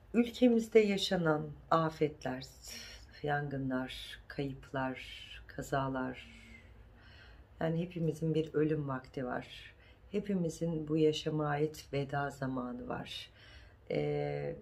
Ülkemizde yaşanan afetler, yangınlar, kayıplar, kazalar, yani hepimizin bir ölüm vakti var. Hepimizin bu yaşama ait veda zamanı var. Ee,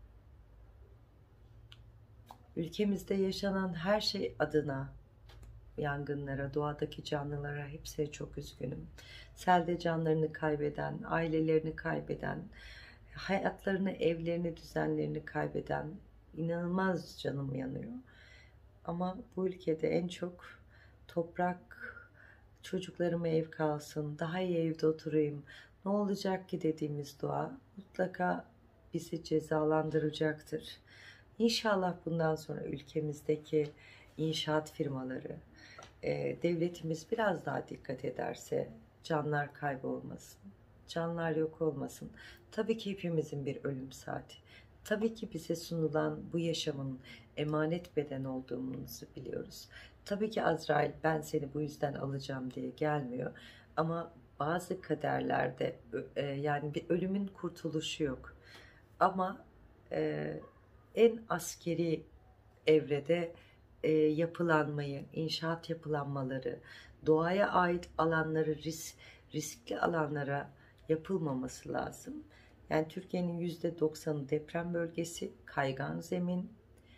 Ülkemizde yaşanan her şey adına, yangınlara, doğadaki canlılara hepsine çok üzgünüm. Selde canlarını kaybeden, ailelerini kaybeden, hayatlarını, evlerini, düzenlerini kaybeden inanılmaz canım yanıyor. Ama bu ülkede en çok toprak, çocuklarıma ev kalsın, daha iyi evde oturayım, ne olacak ki dediğimiz dua mutlaka bizi cezalandıracaktır. İnşallah bundan sonra ülkemizdeki inşaat firmaları, devletimiz biraz daha dikkat ederse canlar kaybolmasın, canlar yok olmasın. Tabii ki hepimizin bir ölüm saati. Tabii ki bize sunulan bu yaşamın emanet beden olduğumuzu biliyoruz. Tabii ki Azrail ben seni bu yüzden alacağım diye gelmiyor. Ama bazı kaderlerde yani bir ölümün kurtuluşu yok. Ama e, en askeri evrede yapılanmayı, inşaat yapılanmaları, doğaya ait alanları riskli alanlara yapılmaması lazım. Yani Türkiye'nin %90'ı deprem bölgesi, kaygan zemin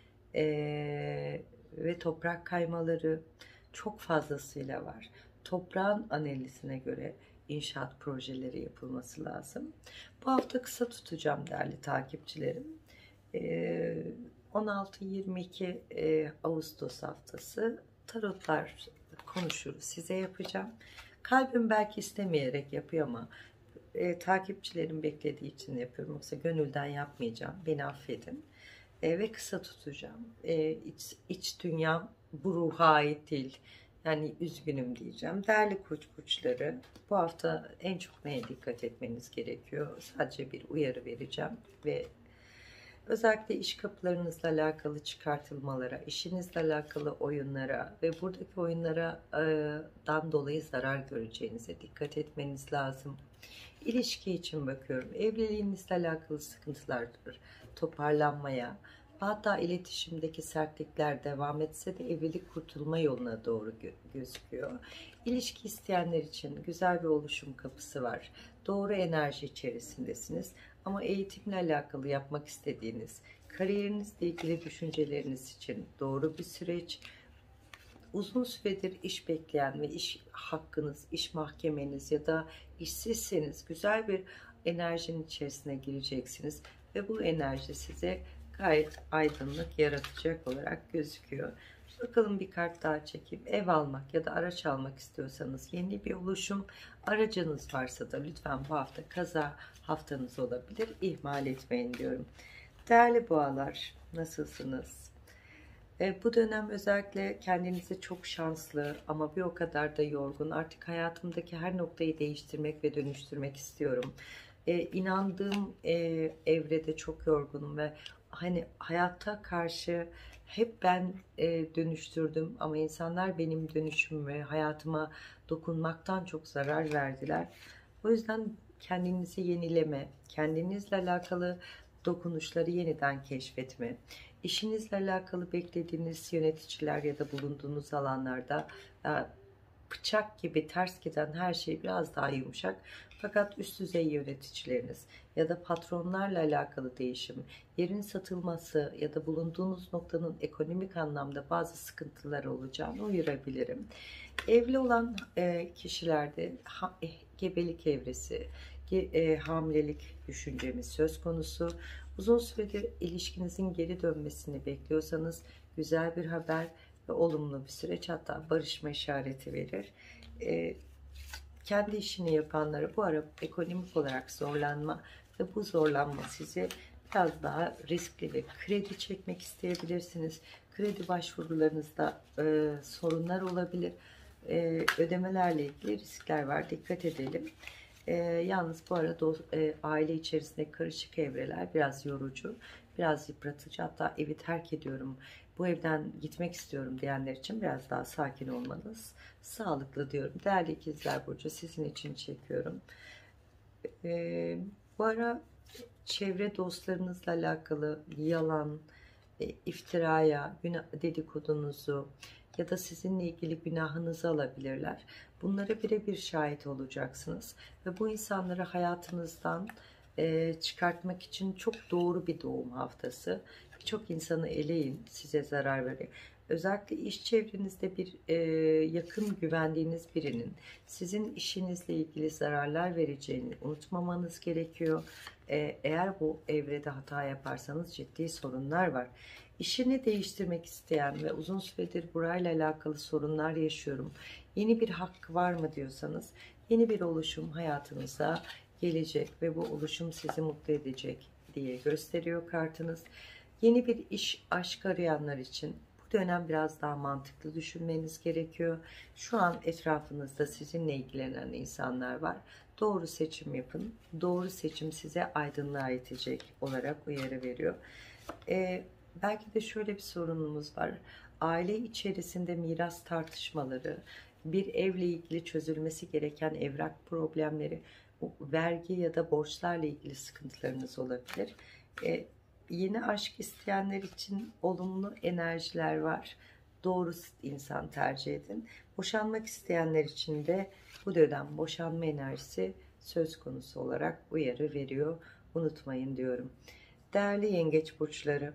ve toprak kaymaları çok fazlasıyla var. Toprağın analizine göre inşaat projeleri yapılması lazım. Bu hafta kısa tutacağım değerli takipçilerim. 16-22 Ağustos haftası tarotlar konuşuruz. Size yapacağım. Kalbim belki istemeyerek yapıyor ama takipçilerim beklediği için yapıyorum. Yoksa gönülden yapmayacağım. Beni affedin. Ve kısa tutacağım. İç dünyam bu ruha ait değil. Yani üzgünüm diyeceğim. Değerli koç burçları, bu hafta en çok neye dikkat etmeniz gerekiyor? Sadece bir uyarı vereceğim ve özellikle iş kapılarınızla alakalı çıkartılmalara, işinizle alakalı oyunlara ve buradaki oyunlara dan dolayı zarar göreceğinize dikkat etmeniz lazım. İlişki için bakıyorum. Evliliğinizle alakalı sıkıntılardır. Toparlanmaya, hatta iletişimdeki sertlikler devam etse de evlilik kurtulma yoluna doğru gözüküyor. İlişki isteyenler için güzel bir oluşum kapısı var. Doğru enerji içerisindesiniz. Ama eğitimle alakalı yapmak istediğiniz, kariyerinizle ilgili düşünceleriniz için doğru bir süreç. Uzun süredir iş bekleyen ve iş hakkınız, iş mahkemeniz ya da işsizseniz güzel bir enerjinin içerisine gireceksiniz. Ve bu enerji size gayet aydınlık yaratacak olarak gözüküyor. Bakalım bir kart daha çekeyim. Ev almak ya da araç almak istiyorsanız yeni bir oluşum. Aracınız varsa da lütfen bu hafta kaza haftanız olabilir. İhmal etmeyin diyorum. Değerli boğalar, nasılsınız? Bu dönem özellikle kendinizi çok şanslı ama bir o kadar da yorgun. Artık hayatımdaki her noktayı değiştirmek ve dönüştürmek istiyorum. İnandığım evrede çok yorgunum ve hani hayata karşı hep ben dönüştürdüm ama insanlar benim dönüşüm ve hayatıma dokunmaktan çok zarar verdiler. O yüzden kendinizi yenileme, kendinizle alakalı dokunuşları yeniden keşfetme, İşinizle alakalı beklediğiniz yöneticiler ya da bulunduğunuz alanlarda bıçak gibi ters giden her şey biraz daha yumuşak. Fakat üst düzey yöneticileriniz ya da patronlarla alakalı değişim, yerin satılması ya da bulunduğunuz noktanın ekonomik anlamda bazı sıkıntılar olacağını uyarabilirim. Evli olan kişilerde gebelik evresi, hamilelik düşüncemiz söz konusu. Uzun süredir ilişkinizin geri dönmesini bekliyorsanız güzel bir haber ve olumlu bir süreç, hatta barışma işareti verir. Kendi işini yapanlara bu ara ekonomik olarak zorlanma ve bu zorlanma sizi biraz daha riskli ve kredi çekmek isteyebilirsiniz. Kredi başvurularınızda sorunlar olabilir. Ödemelerle ilgili riskler var. Dikkat edelim. Yalnız bu arada aile içerisinde karışık evreler biraz yorucu, biraz yıpratıcı. Hatta evi terk ediyorum, bu evden gitmek istiyorum diyenler için biraz daha sakin olmanız sağlıklı diyorum. Değerli ikizler burcu, sizin için çekiyorum. Bu ara çevre dostlarınızla alakalı yalan, iftiraya, dedikodunuzu ya da sizinle ilgili günahınızı alabilirler. Bunlara birebir şahit olacaksınız ve bu insanları hayatınızdan çıkartmak için çok doğru bir doğum haftası. Birçok insanı eleyin, size zarar verir. Özellikle iş çevrenizde bir yakın güvendiğiniz birinin sizin işinizle ilgili zararlar vereceğini unutmamanız gerekiyor. Eğer bu evrede hata yaparsanız ciddi sorunlar var. İşini değiştirmek isteyen ve uzun süredir burayla alakalı sorunlar yaşıyorum, yeni bir hakkı var mı diyorsanız, yeni bir oluşum hayatınıza gelecek ve bu oluşum sizi mutlu edecek diye gösteriyor kartınız. Yeni bir iş, aşk arayanlar için bu dönem biraz daha mantıklı düşünmeniz gerekiyor. Şu an etrafınızda sizinle ilgilenen insanlar var. Doğru seçim yapın. Doğru seçim size aydınlığa itecek olarak uyarı veriyor. Belki de şöyle bir sorunumuz var. Aile içerisinde miras tartışmaları, bir evle ilgili çözülmesi gereken evrak problemleri, vergi ya da borçlarla ilgili sıkıntılarınız olabilir. Yeni aşk isteyenler için olumlu enerjiler var. Doğru insan tercih edin. Boşanmak isteyenler için de bu dönem boşanma enerjisi söz konusu olarak uyarı veriyor. Unutmayın diyorum. Değerli yengeç burçları,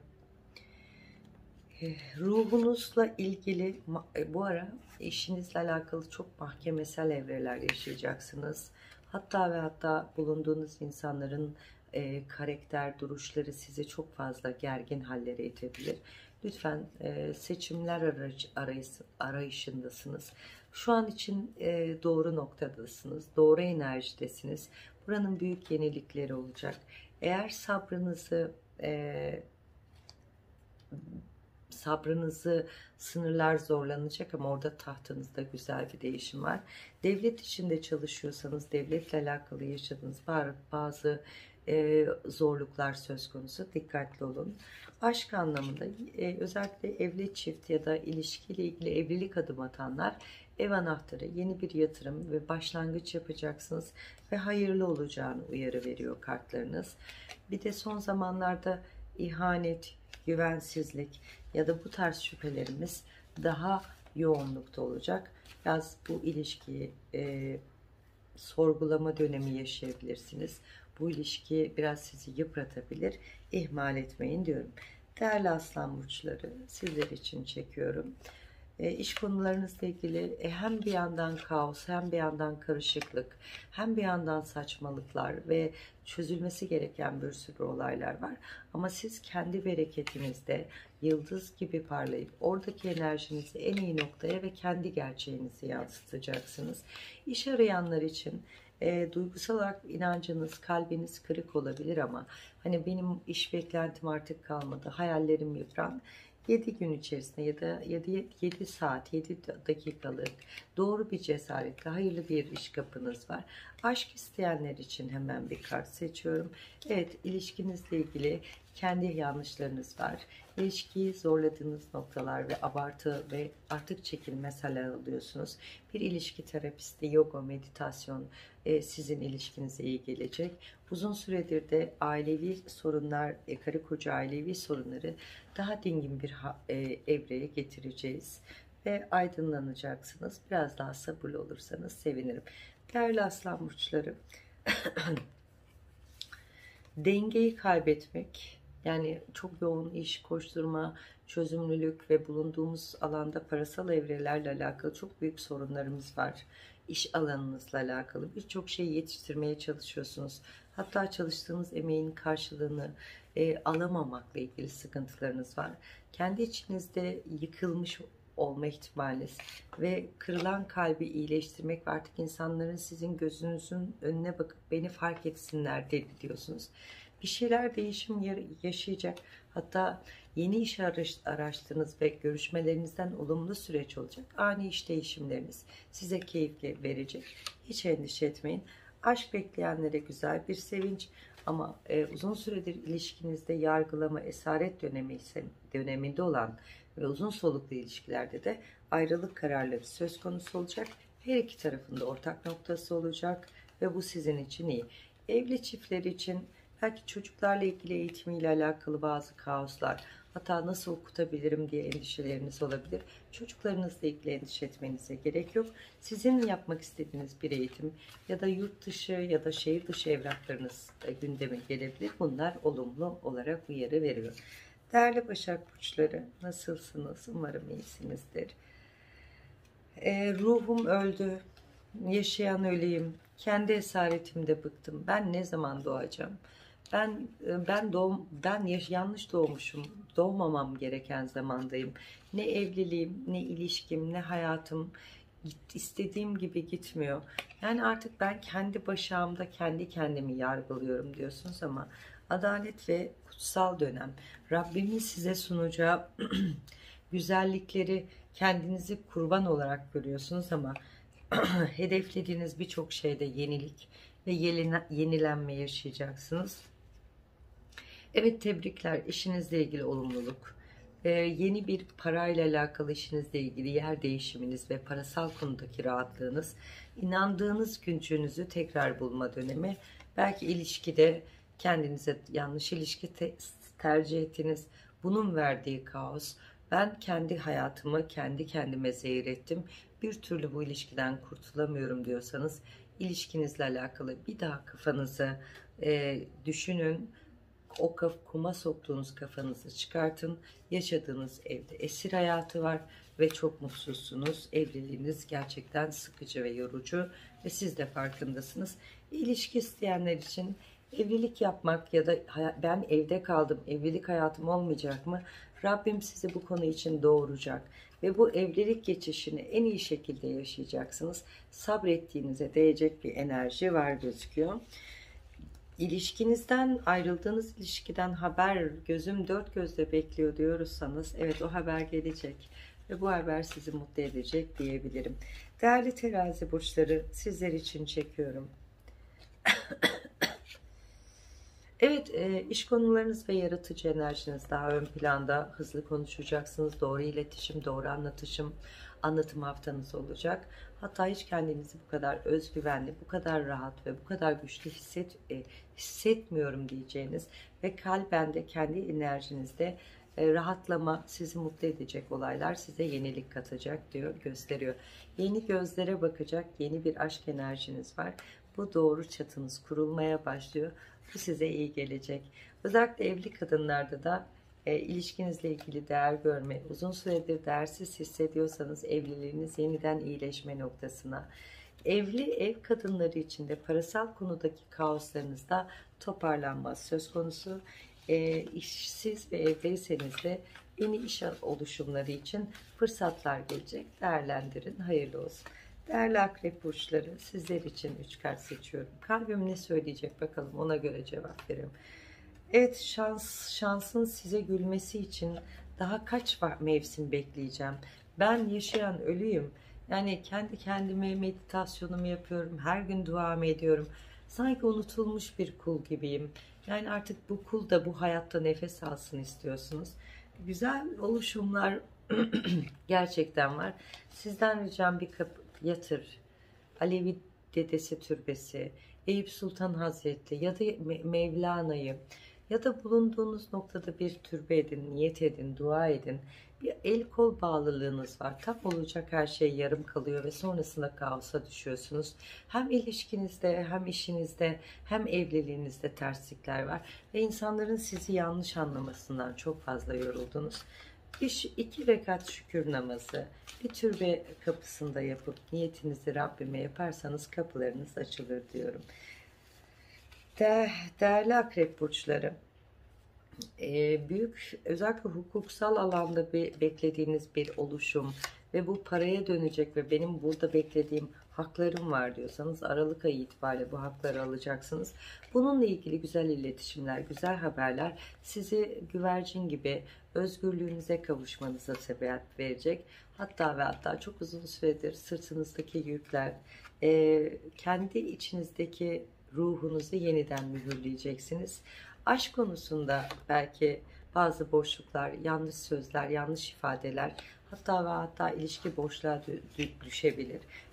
ruhunuzla ilgili bu ara işinizle alakalı çok mahkemesel evreler yaşayacaksınız. Hatta ve hatta bulunduğunuz insanların karakter duruşları sizi çok fazla gergin hallere itebilir. Lütfen seçimler arayışındasınız. Şu an için doğru noktadasınız, doğru enerjidesiniz. Buranın büyük yenilikleri olacak. Eğer sabrınızı sınırlar zorlanacak ama orada tahtınızda güzel bir değişim var. Devlet içinde çalışıyorsanız devletle alakalı yaşadığınız bazı zorluklar söz konusu. Dikkatli olun. Aşk anlamında özellikle evli çift ya da ilişkiyle ilgili evlilik adım atanlar ev anahtarı, yeni bir yatırım ve başlangıç yapacaksınız ve hayırlı olacağını uyarı veriyor kartlarınız. Bir de son zamanlarda ihanet, güvensizlik ya da bu tarz şüphelerimiz daha yoğunlukta olacak. Biraz bu ilişkiyi sorgulama dönemi yaşayabilirsiniz. Bu ilişki biraz sizi yıpratabilir. İhmal etmeyin diyorum. Değerli aslan burçları, sizler için çekiyorum. İş konularınızla ilgili hem bir yandan kaos, hem bir yandan karışıklık, hem bir yandan saçmalıklar ve çözülmesi gereken bir sürü olaylar var. Ama siz kendi bereketinizde yıldız gibi parlayıp oradaki enerjinizi en iyi noktaya ve kendi gerçeğinizi yansıtacaksınız. İş arayanlar için duygusal olarak inancınız, kalbiniz kırık olabilir ama hani benim iş beklentim artık kalmadı, hayallerim yıpran. 7 gün içerisinde ya da 7 saat, 7 dakikalık doğru bir cesaretle hayırlı bir iş kapınız var. Aşk isteyenler için hemen bir kart seçiyorum. Evet, ilişkinizle ilgili kendi yanlışlarınız var. İlişkiyi zorladığınız noktalar ve abartı ve artık çekilmezler alıyorsunuz. Bir ilişki terapisti, yoga, meditasyon sizin ilişkinize iyi gelecek. Uzun süredir de ailevi sorunlar, karı koca ailevi sorunları daha dingin bir evreye getireceğiz ve aydınlanacaksınız. Biraz daha sabırlı olursanız sevinirim. Değerli aslan burçları, dengeyi kaybetmek, yani çok yoğun iş, koşturma, çözümlülük ve bulunduğumuz alanda parasal evrelerle alakalı çok büyük sorunlarımız var. İş alanınızla alakalı birçok şeyi yetiştirmeye çalışıyorsunuz. Hatta çalıştığınız emeğin karşılığını alamamakla ilgili sıkıntılarınız var. Kendi içinizde yıkılmış olma ihtimaliniz ve kırılan kalbi iyileştirmek ve artık insanların sizin gözünüzün önüne bakıp beni fark etsinler diyorsunuz. Bir şeyler değişim yaşayacak. Hatta yeni iş araştığınız ve görüşmelerinizden olumlu süreç olacak. Ani iş değişimleriniz size keyifli verecek. Hiç endişe etmeyin. Aşk bekleyenlere güzel bir sevinç ama uzun süredir ilişkinizde yargılama, esaret döneminde olan ve uzun soluklu ilişkilerde de ayrılık kararları söz konusu olacak. Her iki tarafında ortak noktası olacak ve bu sizin için iyi. Evli çiftler için Belki çocuklarla ilgili eğitimiyle alakalı bazı kaoslar, hatta nasıl okutabilirim diye endişeleriniz olabilir. Çocuklarınızla ilgili endişe etmenize gerek yok. Sizin yapmak istediğiniz bir eğitim ya da yurt dışı ya da şehir dışı evraklarınız gündeme gelebilir. Bunlar olumlu olarak uyarı veriyor. Değerli Başak Burçları, nasılsınız? Umarım iyisinizdir. Ruhum öldü, yaşayan öleyim, kendi esaretimde bıktım. Ben ne zaman doğacağım? Ben yanlış doğmuşum. Doğmamam gereken zamandayım. Ne evliliğim, ne ilişkim, ne hayatım istediğim gibi gitmiyor. Yani artık ben kendi başağımda kendi kendimi yargılıyorum diyorsunuz ama adalet ve kutsal dönem. Rabbimin size sunacağı güzellikleri kendinizi kurban olarak görüyorsunuz ama hedeflediğiniz birçok şeyde yenilik ve yenilenme yaşayacaksınız. Evet, tebrikler, işinizle ilgili olumluluk. Yeni bir parayla alakalı işinizle ilgili yer değişiminiz ve parasal konudaki rahatlığınız, inandığınız gücünüzü tekrar bulma dönemi. Belki ilişkide kendinize yanlış ilişki tercih ettiniz. Bunun verdiği kaos. Ben kendi hayatımı kendi kendime zehir ettim. Bir türlü bu ilişkiden kurtulamıyorum diyorsanız ilişkinizle alakalı bir daha kafanızı düşünün. O kuma soktuğunuz kafanızı çıkartın. Yaşadığınız evde esir hayatı var ve çok mutsuzsunuz. Evliliğiniz gerçekten sıkıcı ve yorucu ve siz de farkındasınız. İlişki isteyenler için evlilik yapmak ya da ben evde kaldım, evlilik hayatım olmayacak mı? Rabbim sizi bu konu için doğuracak ve bu evlilik geçişini en iyi şekilde yaşayacaksınız. Sabrettiğinize değecek bir enerji var gözüküyor. İlişkinizden, ayrıldığınız ilişkiden haber gözüm dört gözle bekliyor diyorsanız, evet, o haber gelecek ve bu haber sizi mutlu edecek diyebilirim. Değerli terazi burçları, sizler için çekiyorum. Evet, iş konularınız ve yaratıcı enerjiniz daha ön planda. Hızlı konuşacaksınız. Doğru iletişim, doğru anlatım haftanız olacak. Hatta hiç kendinizi bu kadar özgüvenli, bu kadar rahat ve bu kadar güçlü hissetmiyorum diyeceğiniz ve kalben de kendi enerjinizde rahatlama, sizi mutlu edecek olaylar size yenilik katacak diyor, gösteriyor. Yeni gözlere bakacak yeni bir aşk enerjiniz var. Bu doğru çatınız kurulmaya başlıyor. Bu size iyi gelecek. Özellikle evli kadınlarda da ilişkinizle ilgili değer görme, uzun süredir değersiz hissediyorsanız evliliğiniz yeniden iyileşme noktasına. Evli ev kadınları için de parasal konudaki kaoslarınızda toparlanma söz konusu. İşsiz ve evliyseniz de yeni iş oluşumları için fırsatlar gelecek. Değerlendirin. Hayırlı olsun. Değerli akrep burçları, sizler için 3 kart seçiyorum. Kalbim ne söyleyecek bakalım, ona göre cevap veririm. Evet, şansın size gülmesi için daha kaç mevsim bekleyeceğim? Ben yaşayan ölüyüm. Yani kendi kendime meditasyonumu yapıyorum. Her gün duamı ediyorum. Sanki unutulmuş bir kul gibiyim. Yani artık bu kul da bu hayatta nefes alsın istiyorsunuz. Güzel oluşumlar gerçekten var. Sizden ricam bir yatır. Alevi Dedesi Türbesi, Eyüp Sultan Hazretleri ya da Mevlana'yı ya da bulunduğunuz noktada bir türbe edin, niyet edin, dua edin. Bir el kol bağlılığınız var. Tam olacak her şey yarım kalıyor ve sonrasında kaosa düşüyorsunuz. Hem ilişkinizde, hem işinizde, hem evliliğinizde terslikler var. Ve insanların sizi yanlış anlamasından çok fazla yoruldunuz. 2 rekat şükür namazı bir türbe kapısında yapıp niyetinizi Rabbime yaparsanız kapılarınız açılır diyorum. Değerli akrep burçları, büyük özellikle hukuksal alanda beklediğiniz bir oluşum ve bu paraya dönecek ve benim burada beklediğim haklarım var diyorsanız Aralık ayı itibariyle bu hakları alacaksınız. Bununla ilgili güzel iletişimler, güzel haberler sizi güvercin gibi özgürlüğünüze kavuşmanıza sebebiyet verecek. Hatta ve hatta çok uzun süredir sırtınızdaki yükler, kendi içinizdeki ruhunuzu yeniden mühürleyeceksiniz. Aşk konusunda belki bazı boşluklar, yanlış sözler, yanlış ifadeler, hatta ve hatta ilişki boşluğa düşebilir.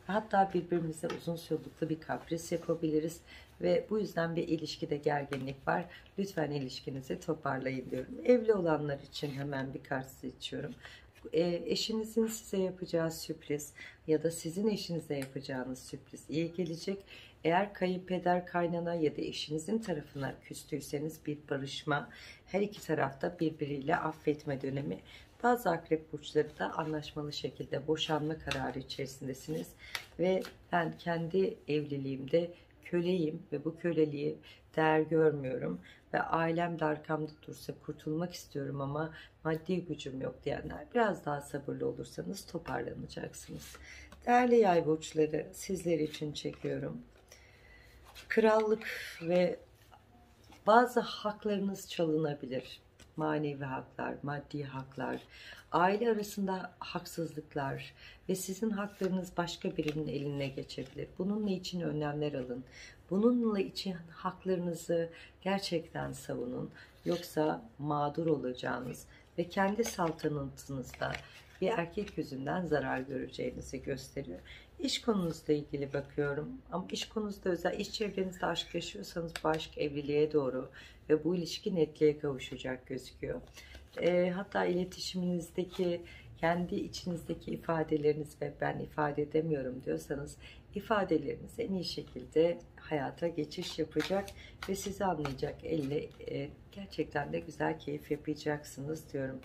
Hatta birbirimize uzun soluklu bir kapris yapabiliriz. Ve bu yüzden bir ilişkide gerginlik var. Lütfen ilişkinizi toparlayın diyorum. Evli olanlar için hemen bir kart seçiyorum. Eşinizin size yapacağı sürpriz ya da sizin eşinize yapacağınız sürpriz iyi gelecek. Eğer kayınpeder, kaynana ya da eşinizin tarafına küstüyseniz bir barışma, her iki tarafta birbiriyle affetme dönemi. Bazı akrep burçları da anlaşmalı şekilde boşanma kararı içerisindesiniz. Ve ben kendi evliliğimde köleyim ve bu köleliği değer görmüyorum. Ve ailem de arkamda dursa kurtulmak istiyorum ama maddi gücüm yok diyenler biraz daha sabırlı olursanız toparlanacaksınız. Değerli yay burçları, sizler için çekiyorum. Krallık ve bazı haklarınız çalınabilir. Manevi haklar, maddi haklar, aile arasında haksızlıklar ve sizin haklarınız başka birinin eline geçebilir. Bununla için önlemler alın. Bununla için haklarınızı gerçekten savunun. Yoksa mağdur olacağınız ve kendi saltanatınızda bir erkek yüzünden zarar göreceğinizi gösteriyor. İş konunuzla ilgili bakıyorum. Ama iş konunuzda özel, iş çevrenizde aşk yaşıyorsanız bu aşk evliliğe doğru ve bu ilişki netliğe kavuşacak gözüküyor. Hatta iletişiminizdeki, kendi içinizdeki ifadeleriniz ve ben ifade edemiyorum diyorsanız ifadeleriniz en iyi şekilde hayata geçiş yapacak ve sizi anlayacak elle gerçekten de güzel keyif yapacaksınız diyorum.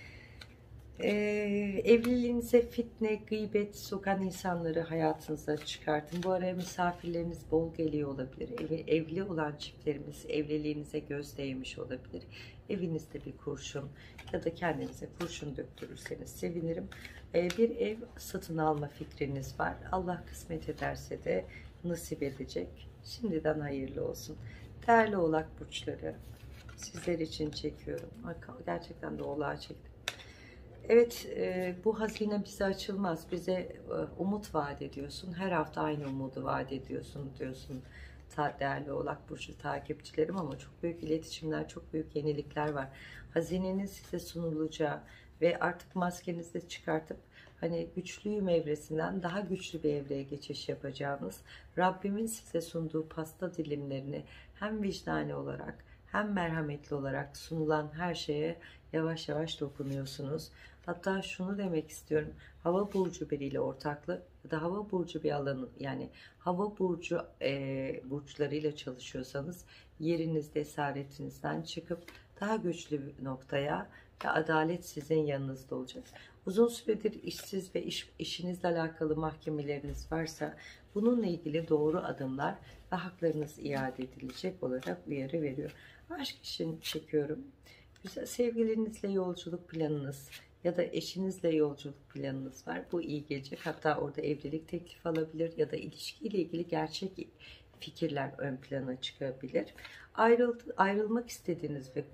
Evliliğinize fitne, gıybet sokan insanları hayatınıza çıkartın. Bu araya misafirleriniz bol geliyor olabilir. Evli olan çiftlerimiz evliliğinize göz değmiş olabilir. Evinizde bir kurşun ya da kendinize kurşun döktürürseniz sevinirim. Bir ev satın alma fikriniz var. Allah kısmet ederse de nasip edecek. Şimdiden hayırlı olsun. Değerli Oğlak burçları, sizler için çekiyorum. Gerçekten de Oğlak'a çektim. Evet, bu hazine bize açılmaz. Bize umut vaat ediyorsun. Her hafta aynı umudu vaat ediyorsun diyorsun. Değerli Oğlak burcu takipçilerim, ama çok büyük iletişimler, çok büyük yenilikler var. Hazinenin size sunulacağı ve artık maskenizi de çıkartıp hani güçlüyüm evresinden daha güçlü bir evreye geçiş yapacağınız, Rabbimin size sunduğu pasta dilimlerini hem vicdani olarak hem merhametli olarak sunulan her şeye yavaş yavaş dokunuyorsunuz. Hatta şunu demek istiyorum. Hava burcu biriyle ortaklı ya da hava burcu bir alanı, yani hava burcu burçlarıyla çalışıyorsanız yerinizde esaretinizden çıkıp daha güçlü bir noktaya ve adalet sizin yanınızda olacak. Uzun süredir işsiz ve işinizle alakalı mahkemeleriniz varsa bununla ilgili doğru adımlar ve haklarınız iade edilecek olarak uyarı veriyor. Aşk için çekiyorum. Güzel, sevgilinizle yolculuk planınız ya da eşinizle yolculuk planınız var. Bu iyi gelecek. Hatta orada evlilik teklifi alabilir ya da ilişkiyle ilgili gerçek fikirler ön plana çıkabilir. Ayrılmak istediğiniz ve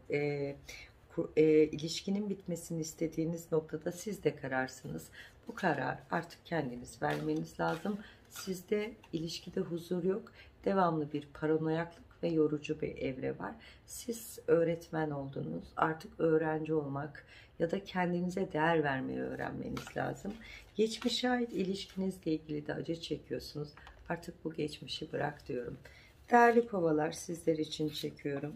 ilişkinin bitmesini istediğiniz noktada siz de kararsınız. Bu karar artık kendiniz vermeniz lazım. Sizde ilişkide huzur yok. Devamlı bir paranoyaklık ve yorucu bir evre var. Siz öğretmen oldunuz. Artık öğrenci olmak ya da kendinize değer vermeyi öğrenmeniz lazım. Geçmişe ait ilişkinizle ilgili de acı çekiyorsunuz. Artık bu geçmişi bırak diyorum. Değerli kovalar, sizler için çekiyorum.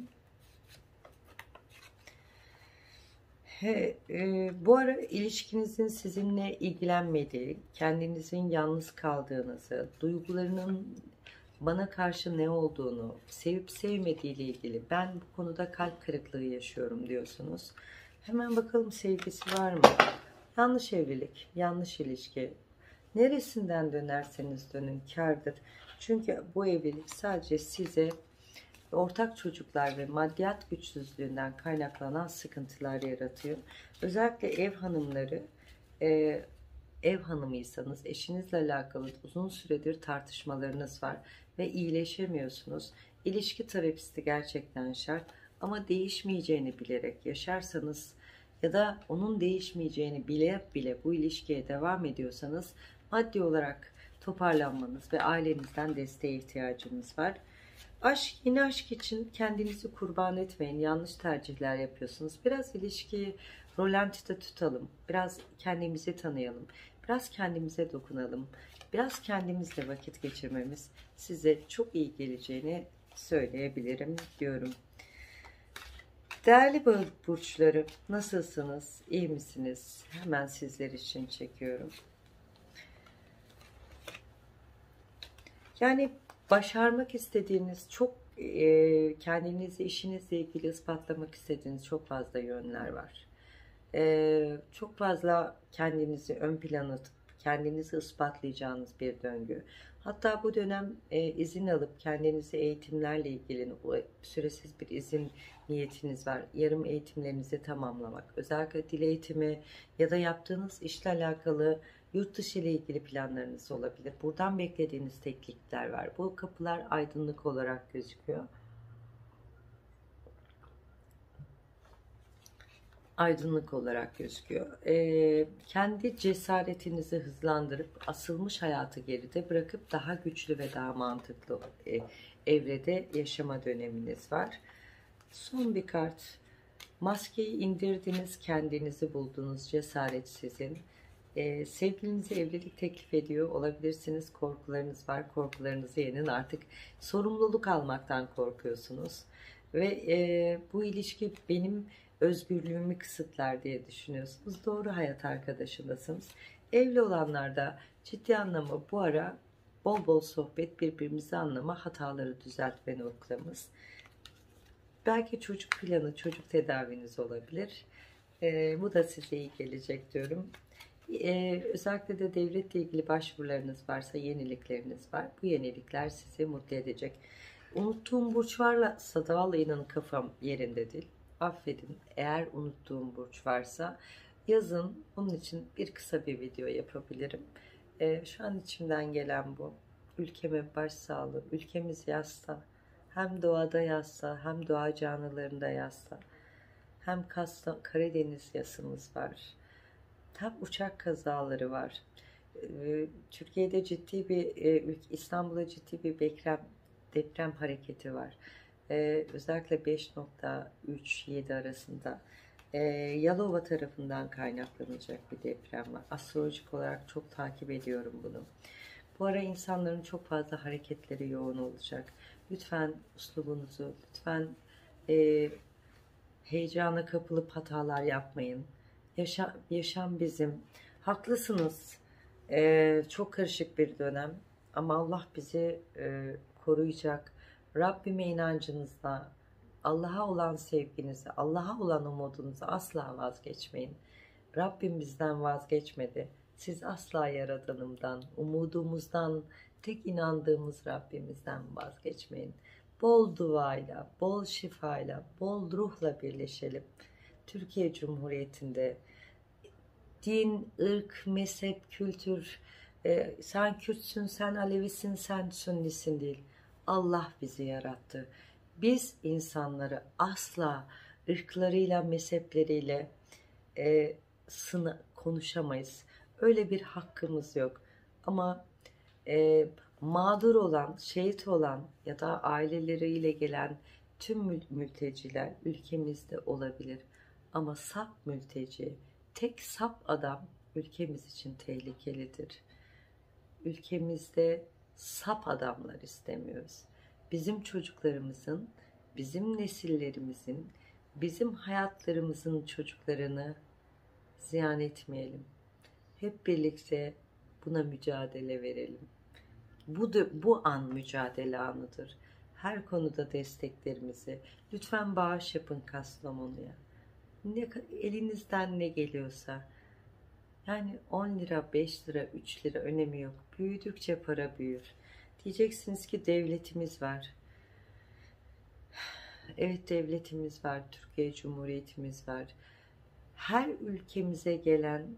Bu ara ilişkinizin sizinle ilgilenmediği, kendinizin yalnız kaldığınızı, duygularının bana karşı ne olduğunu, sevip sevmediği ile ilgili ben bu konuda kalp kırıklığı yaşıyorum diyorsunuz. Hemen bakalım sevgisi var mı? Yanlış evlilik, yanlış ilişki. Neresinden dönerseniz dönün kârdır. Çünkü bu evlilik sadece size ortak çocuklar ve maddiyat güçsüzlüğünden kaynaklanan sıkıntılar yaratıyor. Özellikle ev hanımları, ev hanımıysanız eşinizle alakalı uzun süredir tartışmalarınız var ve iyileşemiyorsunuz. İlişki terapisti gerçekten şart, ama değişmeyeceğini bilerek yaşarsanız ya da onun değişmeyeceğini bile bile bu ilişkiye devam ediyorsanız maddi olarak toparlanmanız ve ailenizden desteğe ihtiyacınız var. Aşk, yine aşk için kendinizi kurban etmeyin. Yanlış tercihler yapıyorsunuz. Biraz ilişkiyi rolantide tutalım. Biraz kendimizi tanıyalım. Biraz kendimize dokunalım. biraz kendimizle vakit geçirmemiz size çok iyi geleceğini söyleyebilirim diyorum. Değerli balık burçları, nasılsınız? İyi misiniz? Hemen sizler için çekiyorum. Yani başarmak istediğiniz, çok kendinizi, işinizle ilgili ispatlamak istediğiniz çok fazla yönler var. Çok fazla kendinizi ön plana atıp kendinizi ispatlayacağınız bir döngü. Hatta bu dönem izin alıp kendinizi eğitimlerle ilgili süresiz bir izin niyetiniz var. Yarım eğitimlerinizi tamamlamak. Özellikle dil eğitimi ya da yaptığınız işle alakalı yurt dışı ile ilgili planlarınız olabilir. Buradan beklediğiniz teklifler var. Bu kapılar aydınlık olarak gözüküyor. Aydınlık olarak gözüküyor. Kendi cesaretinizi hızlandırıp asılmış hayatı geride bırakıp daha güçlü ve daha mantıklı evrede yaşama döneminiz var. Son bir kart. Maskeyi indirdiniz, kendinizi buldunuz, cesaret sizin. Sevgilinize evlilik teklif ediyor olabilirsiniz. Korkularınız var, korkularınızı yenin. Artık sorumluluk almaktan korkuyorsunuz. Ve bu ilişki benim özgürlüğümü kısıtlar diye düşünüyorsunuz. Doğru hayat arkadaşındasınız. Evli olanlar da ciddi anlamda bu ara bol bol sohbet, birbirimizi anlama, hataları düzeltme noktamız. Belki çocuk planı, çocuk tedaviniz olabilir. Bu da size iyi gelecek diyorum. Özellikle de devletle ilgili başvurularınız varsa, yenilikleriniz var. Bu yenilikler sizi mutlu edecek. Unuttuğum burç varsa da vallahi inanın kafam yerinde değil. Affedin, eğer unuttuğum burç varsa yazın, bunun için bir kısa bir video yapabilirim. Şu an içimden gelen bu. Ülkeme başsağlığı, ülkemiz yasta. Hem doğada yassa, hem doğa canlılarında yassa. Hem Karadeniz yasımız var. Hem uçak kazaları var. Türkiye'de ciddi bir, İstanbul'da ciddi bir deprem hareketi var. Özellikle 5.3-7 arasında Yalova tarafından kaynaklanacak bir deprem var. Astrolojik olarak çok takip ediyorum bunu. Bu ara insanların çok fazla hareketleri yoğun olacak. Lütfen uslubunuzu, lütfen heyecana kapılıp hatalar yapmayın. Yaşam bizim. Haklısınız. Çok karışık bir dönem. Ama Allah bizi koruyacak. Rabbime inancınızla, Allah'a olan sevginizi, Allah'a olan umudunuzu asla vazgeçmeyin. Rabbim bizden vazgeçmedi. Siz asla Yaradanımdan, umudumuzdan, tek inandığımız Rabbimizden vazgeçmeyin. Bol duayla, bol şifayla, bol ruhla birleşelim. Türkiye Cumhuriyeti'nde din, ırk, mezhep, kültür, sen Kürtsün, sen Alevisin, sen Sünnisin değil. Allah bizi yarattı. Biz insanları asla ırklarıyla, mezhepleriyle konuşamayız. Öyle bir hakkımız yok. Ama mağdur olan, şehit olan ya da aileleriyle gelen tüm mülteciler ülkemizde olabilir. Ama sap mülteci, tek sap adam ülkemiz için tehlikelidir. Ülkemizde sap adamlar istemiyoruz. Bizim çocuklarımızın, bizim nesillerimizin, bizim hayatlarımızın çocuklarını ziyan etmeyelim. Hep birlikte buna mücadele verelim. Bu an mücadele anıdır. Her konuda desteklerimizi lütfen bağış yapın Kastamonu'ya. Elinizden ne geliyorsa. Yani 10 lira, 5 lira, 3 lira önemi yok. Büyüdükçe para büyür. Diyeceksiniz ki devletimiz var. Evet, devletimiz var. Türkiye Cumhuriyetimiz var. Her ülkemize gelen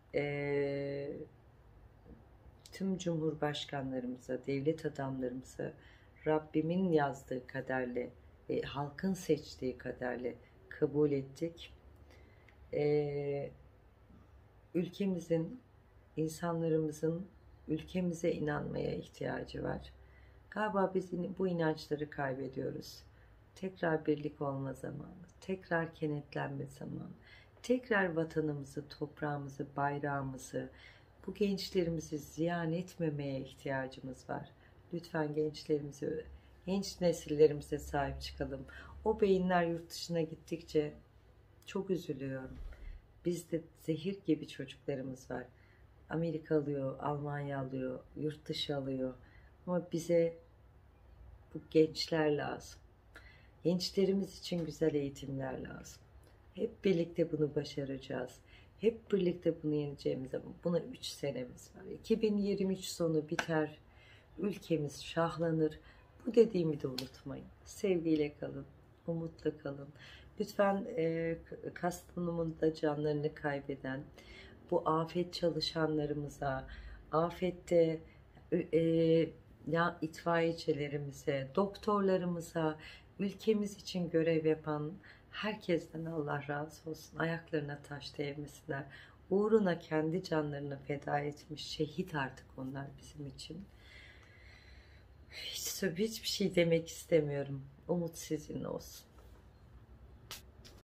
tüm cumhurbaşkanlarımıza, devlet adamlarımıza Rabbimin yazdığı kaderle, halkın seçtiği kaderle kabul ettik. Ülkemizin, insanlarımızın ülkemize inanmaya ihtiyacı var. Galiba biz bu inançları kaybediyoruz. Tekrar birlik olma zamanı, tekrar kenetlenme zamanı, tekrar vatanımızı, toprağımızı, bayrağımızı, Bu gençlerimizi ziyan etmemeye ihtiyacımız var. Lütfen gençlerimize, genç nesillerimize sahip çıkalım. O beyinler yurt dışına gittikçe çok üzülüyorum. Bizde zehir gibi çocuklarımız var. Amerika alıyor, Almanya alıyor, yurt dışı alıyor. Ama bize bu gençler lazım. Gençlerimiz için güzel eğitimler lazım. Hep birlikte bunu başaracağız. Hep birlikte bunu yeneceğimiz ama buna 3 senemiz var. 2023 sonu biter. Ülkemiz şahlanır. Bu dediğimi de unutmayın. Sevgiyle kalın. Umutla kalın. Lütfen Kastamonu'da canlarını kaybeden bu afet çalışanlarımıza, afette ya itfaiyecilerimize, doktorlarımıza, ülkemiz için görev yapan herkesten Allah razı olsun. Ayaklarına taş değmesinler. Uğruna kendi canlarını feda etmiş şehit artık onlar bizim için. Hiçbir şey demek istemiyorum. Umut sizinle olsun.